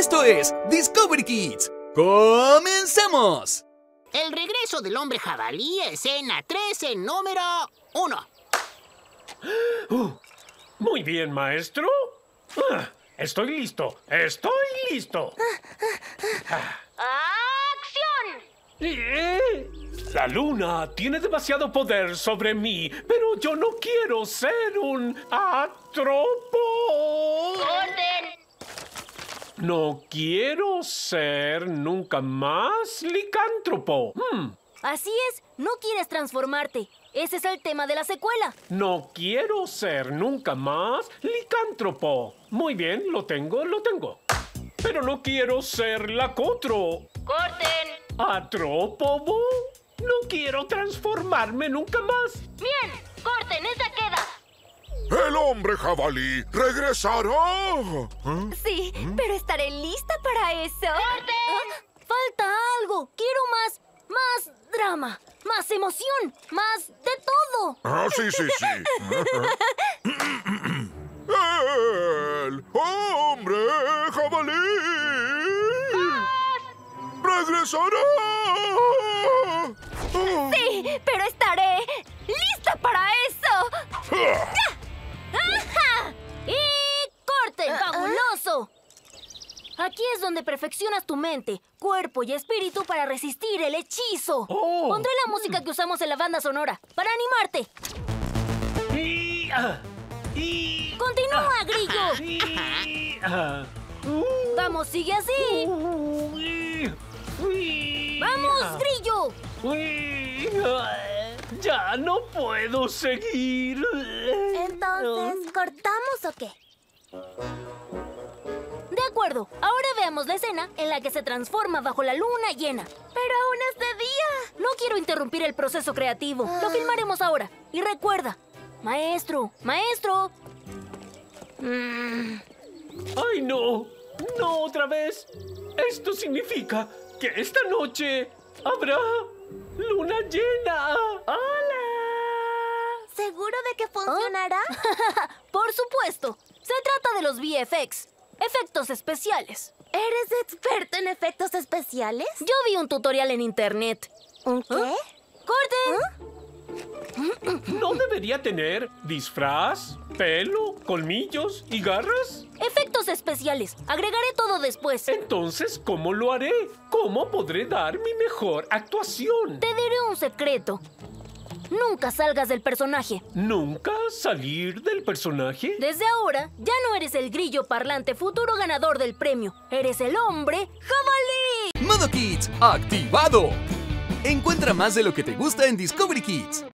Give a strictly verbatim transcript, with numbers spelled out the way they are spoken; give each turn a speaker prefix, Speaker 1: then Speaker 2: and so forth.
Speaker 1: Esto es Discovery Kids. ¡Comencemos!
Speaker 2: El regreso del hombre jabalí, escena trece, número uno.
Speaker 3: Uh, muy bien, maestro. Uh, estoy listo. Estoy listo.
Speaker 4: ¡Acción!
Speaker 3: Eh, La luna tiene demasiado poder sobre mí, pero yo no quiero ser un atropo.
Speaker 4: ¡Orden!
Speaker 3: No quiero ser nunca más licántropo. Hmm.
Speaker 5: Así es, no quieres transformarte. Ese es el tema de la secuela.
Speaker 3: No quiero ser nunca más licántropo. Muy bien, lo tengo, lo tengo. Pero no quiero ser lacotro.
Speaker 4: ¡Corten!
Speaker 3: ¿Atrópobo? No quiero transformarme nunca más.
Speaker 4: ¡Bien! ¡Corten! ¡Esa queda!
Speaker 6: ¡El hombre jabalí regresará!
Speaker 5: Sí, pero estaré lista para eso.
Speaker 4: ¡Corten!
Speaker 5: Falta algo. Quiero más, más drama, más emoción, más de todo.
Speaker 6: Ah, sí, sí, sí. ¡El hombre jabalí regresará!
Speaker 5: Sí, pero estaré lista para eso. ¡Ya! ¡Ajá! ¡Y corten, fabuloso! Aquí es donde perfeccionas tu mente, cuerpo y espíritu para resistir el hechizo.
Speaker 3: Oh.
Speaker 5: Pondré la música que usamos en la banda sonora para animarte.
Speaker 3: Y, ah, y,
Speaker 5: ¡Continúa, Grillo!
Speaker 3: y, ah, uh,
Speaker 5: Vamos, sigue así.
Speaker 3: uy, uy,
Speaker 5: ¡Vamos,
Speaker 3: ah,
Speaker 5: Grillo!
Speaker 3: uy, ah, ya no puedo seguir.
Speaker 5: Entonces, ¿cortamos o qué? De acuerdo, ahora veamos la escena en la que se transforma bajo la luna llena. Pero aún es de día. No quiero interrumpir el proceso creativo. Lo filmaremos ahora. Y recuerda, maestro, maestro. Mm,
Speaker 3: ¡Ay, no! ¡No otra vez! Esto significa que esta noche habrá luna llena. ¡Hola!
Speaker 5: ¿Seguro de que funcionará? Por supuesto. Se trata de los V F X. Efectos especiales.
Speaker 7: ¿Eres experto en efectos especiales?
Speaker 5: Yo vi un tutorial en internet.
Speaker 7: ¿Un qué?
Speaker 5: ¡Corten!
Speaker 3: ¿No debería tener disfraz, pelo, colmillos y garras?
Speaker 5: Efectos especiales. Agregaré todo después.
Speaker 3: Entonces, ¿cómo lo haré? ¿Cómo podré dar mi mejor actuación?
Speaker 5: Te diré un secreto. Nunca salgas del personaje.
Speaker 3: ¿Nunca salir del personaje?
Speaker 5: Desde ahora, ya no eres el grillo parlante futuro ganador del premio. Eres el hombre jabalí.
Speaker 1: Modo Kids activado. Encuentra más de lo que te gusta en Discovery Kids.